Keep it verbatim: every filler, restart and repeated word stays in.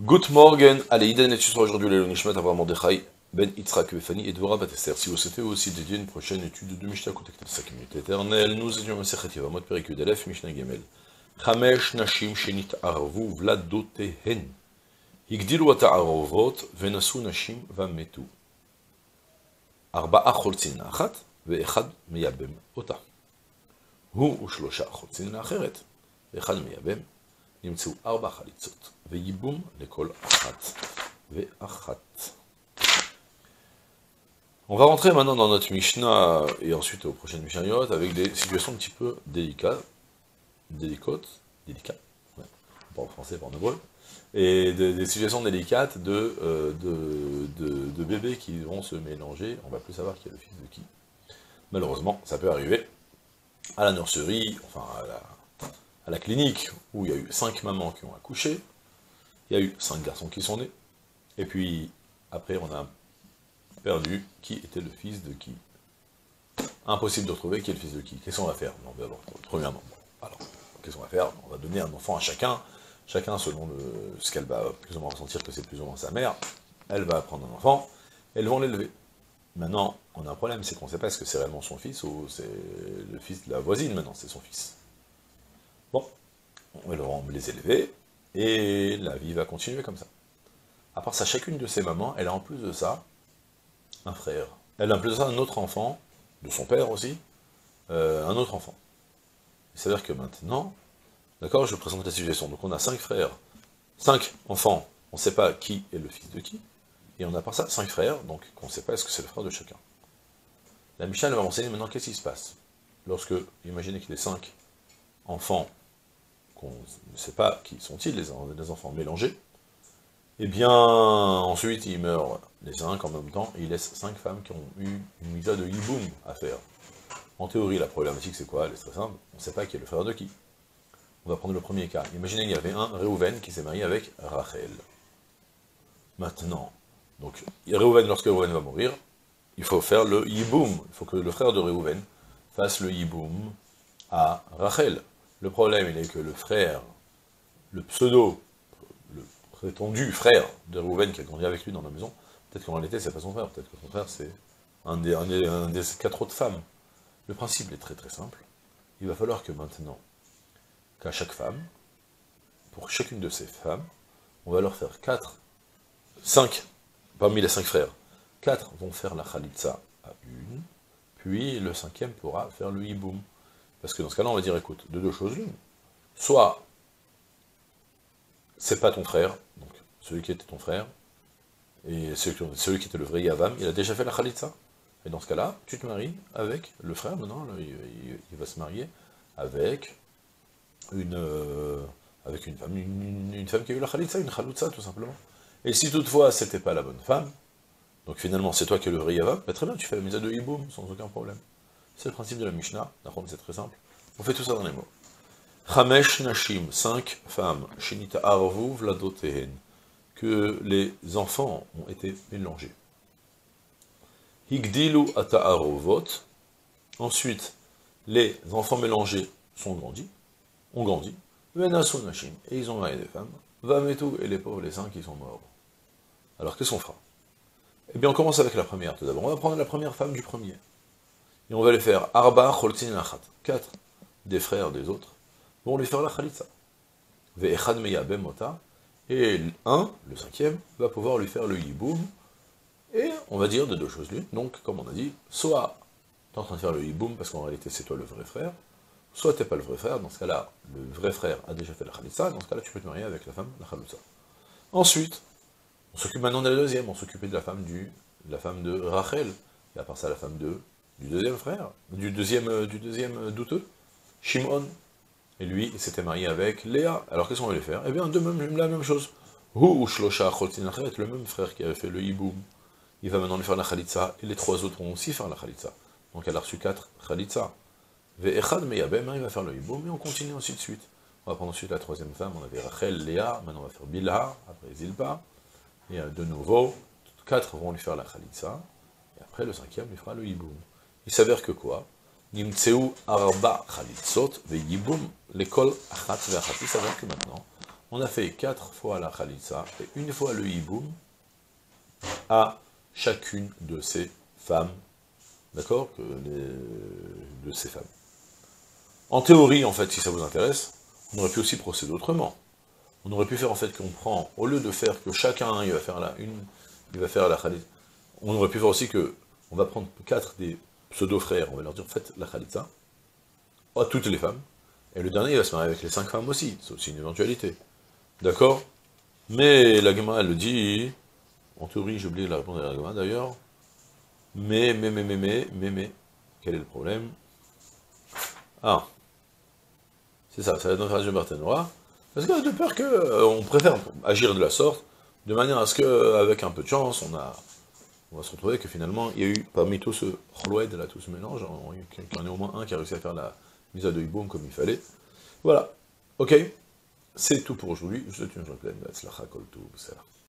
Good morgen, allez, Iden et tu seras aujourd'hui le Nishmat Avraham Mordechai Ben Yitzhak Befani et Dvorah Batester. Si vous souhaitez aussi dédier une prochaine étude de Mishnah contactez cinq minutes éternelles, nous étions Masechet Yevamot Perikud Aleph Mishnah Gemel. Chamesh Nashim Shenit Arvu Vladotehen. Higdilu Ata'arovot Venasu Nashim Vametu. Arba'a Choltzin Achat Ve'echad Meyabem Ota. Hu Ushlosha Choltzin Acheret Ve'echad Meyabem. נמצאו ארבע חליצות, וייבום לכל אחת ואחת. On va rentrer maintenant dans notre Mishnah, et ensuite aux prochaines Mishnayot, avec des situations un petit peu délicates, délicates, délicates, ouais, on parle français, pas en hébreu, et des, des situations délicates de, euh, de, de, de bébés qui vont se mélanger, on va plus savoir qui est le fils de qui. Malheureusement, ça peut arriver à la nurserie, enfin à la... à la clinique, où il y a eu cinq mamans qui ont accouché, il y a eu cinq garçons qui sont nés, et puis après on a perdu qui était le fils de qui. Impossible de retrouver qui est le fils de qui. Qu'est-ce qu'on va faire? Non, d'abord, premièrement, alors, qu'est-ce qu'on va faire? On va donner un enfant à chacun, chacun selon le, ce qu'elle va plus ou moins ressentir que c'est plus ou moins sa mère, elle va prendre un enfant, elles vont l'élever. Maintenant, on a un problème, c'est qu'on ne sait pas est-ce que c'est réellement son fils, ou c'est le fils de la voisine, maintenant c'est son fils. Bon, on va les élever, et la vie va continuer comme ça. À part ça, chacune de ces mamans, elle a en plus de ça, un frère. Elle a en plus de ça un autre enfant, de son père aussi, euh, un autre enfant. C'est-à-dire que maintenant, d'accord, je vous présente la situation. Donc on a cinq frères, cinq enfants, on ne sait pas qui est le fils de qui, et on a par ça cinq frères, donc on ne sait pas est-ce que c'est le frère de chacun. La Mishnah va renseigner maintenant qu'est-ce qui se passe. Lorsque, imaginez qu'il y ait cinq enfants, qu'on ne sait pas qui sont-ils, les, les enfants mélangés, et bien ensuite ils meurent les cinq en même temps, et ils laissent cinq femmes qui ont eu une misa de hiboum à faire. En théorie, la problématique c'est quoi? Elle est très simple, on ne sait pas qui est le frère de qui. On va prendre le premier cas. Imaginez qu'il y avait un Réhouven qui s'est marié avec Rachel. Maintenant, donc Réhouven, lorsque Réhouven va mourir, il faut faire le hiboum, il faut que le frère de Réhouven fasse le hiboum à Rachel. Le problème, il est que le frère, le pseudo, le prétendu frère de Réhouven qui a grandi avec lui dans la maison, peut-être qu'en réalité, c'est pas son frère, peut-être que son frère, c'est un des, un, des, un des quatre autres femmes. Le principe est très très simple. Il va falloir que maintenant, qu'à chaque femme, pour chacune de ces femmes, on va leur faire quatre, cinq, parmi les cinq frères, quatre vont faire la khalitsa à une, puis le cinquième pourra faire le hiboum. Parce que dans ce cas-là, on va dire, écoute, de deux choses l'une. Soit, c'est pas ton frère, donc celui qui était ton frère, et celui qui était le vrai Yavam, il a déjà fait la Khalitsa. Et dans ce cas-là, tu te maries avec le frère, maintenant, il, il, il va se marier avec une, euh, avec une femme, une, une femme qui a eu la Khalitsa, une Khalitsa, tout simplement. Et si toutefois, c'était pas la bonne femme, donc finalement, c'est toi qui es le vrai Yavam, bah très bien, tu fais la mise à deux hiboum, sans aucun problème. C'est le principe de la Mishnah, d'accord, c'est très simple. On fait tout ça dans les mots. Chamesh Nashim, cinq femmes, Shenita Arvu Vladotehen, que les enfants ont été mélangés. Higdilu Ata'arovot, ensuite, les enfants mélangés sont grandis, ont grandi, Venasu Nashim, et ils ont marié des femmes, Vametu, et les pauvres, les cinq, ils sont morts. Alors, qu'est-ce qu'on fera? Eh bien, on commence avec la première, tout d'abord. On va prendre la première femme du premier. Et on va les faire Arba Choltzin Achat. Quatre des frères des autres vont lui faire la Khalitsa. Ve'echad Meyabem Ota. Et un, le cinquième, va pouvoir lui faire le hiboum. Et on va dire de deux choses l'une. Donc, comme on a dit, soit tu es en train de faire le hiboum parce qu'en réalité c'est toi le vrai frère, soit tu n'es pas le vrai frère. Dans ce cas-là, le vrai frère a déjà fait la Khalitsa. Dans ce cas-là, tu peux te marier avec la femme, la Khalitsa. Ensuite, on s'occupe maintenant de la deuxième. On s'occupait de la femme du, de la femme de Rachel. Et à part ça, la femme de du deuxième frère, du deuxième, euh, du deuxième euh, douteux, Shimon. Et lui, il s'était marié avec Léa. Alors qu'est-ce qu'on va lui faire? Eh bien, de même, la même chose. Hu Shlosha Choltzin Acheret, le même frère qui avait fait le hiboum, il va maintenant lui faire la Khalitsa, et les trois autres vont aussi faire la Khalitsa. Donc elle a reçu quatre Khalitsa. Ve'echad Meyabem, il va faire le hiboum, et on continue ainsi de suite. On va prendre ensuite la troisième femme, on avait Rachel, Léa, maintenant on va faire Bilha, après Zilpa, et euh, de nouveau, quatre vont lui faire la Khalitsa, et après le cinquième lui fera le hiboum. Il s'avère que quoi? Nimtseu arba khalitzot ve yibum l'école achat ve achat. Il s'avère que maintenant, on a fait quatre fois la Khalitsa, et une fois le Hiboum, à chacune de ces femmes, d'accord, de ces femmes. En théorie, en fait, si ça vous intéresse, on aurait pu aussi procéder autrement. On aurait pu faire en fait qu'on prend, au lieu de faire que chacun, il va faire la une, il va faire la Khalitsa, on aurait pu faire aussi que, on va prendre quatre des pseudo-frères, on va leur dire, faites la Khalitsa, à toutes les femmes, et le dernier, il va se marier avec les cinq femmes aussi, c'est aussi une éventualité. D'accord? Mais la Gemara, elle le dit, en théorie, j'ai oublié de la réponse à la Gemara d'ailleurs, mais, mais, mais, mais, mais, mais, mais, quel est le problème? Ah, c'est ça, ça va être dans le de Barthénois, parce que de peur que, euh, on préfère agir de la sorte, de manière à ce que, avec un peu de chance, on a, on va se retrouver que finalement, il y a eu, parmi tout ce Khloued, là, tout ce mélange, il y en a au moins un qui a réussi à faire la mise à deux hiboum comme il fallait. Voilà, ok, c'est tout pour aujourd'hui, je vous souhaite une journée pleine,